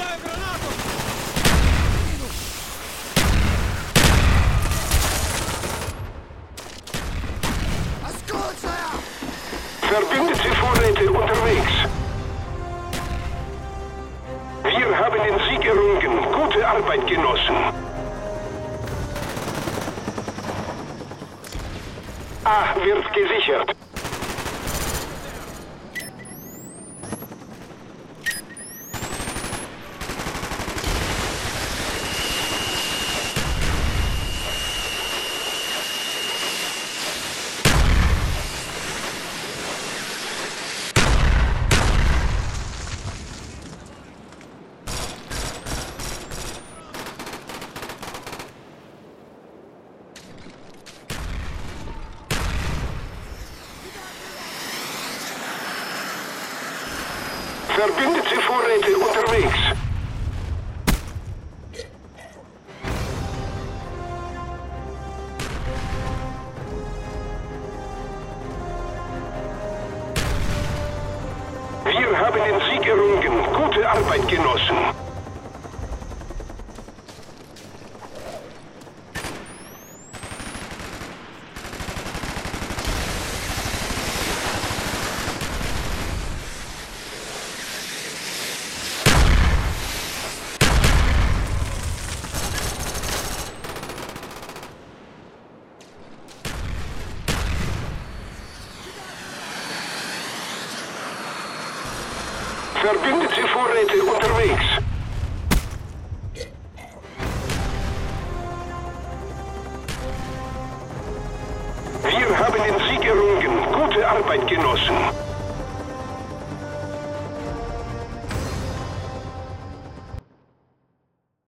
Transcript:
Verbündete Vorräte unterwegs. Wir haben den Sieg errungen. Gute Arbeit, Genossen. A wird gesichert. Verbündete Vorräte unterwegs. Wir haben den Sieg errungen. Gute Arbeit, Genossen. Verbündete Vorräte unterwegs. Wir haben den Sieg errungen. Gute Arbeit, Genossen.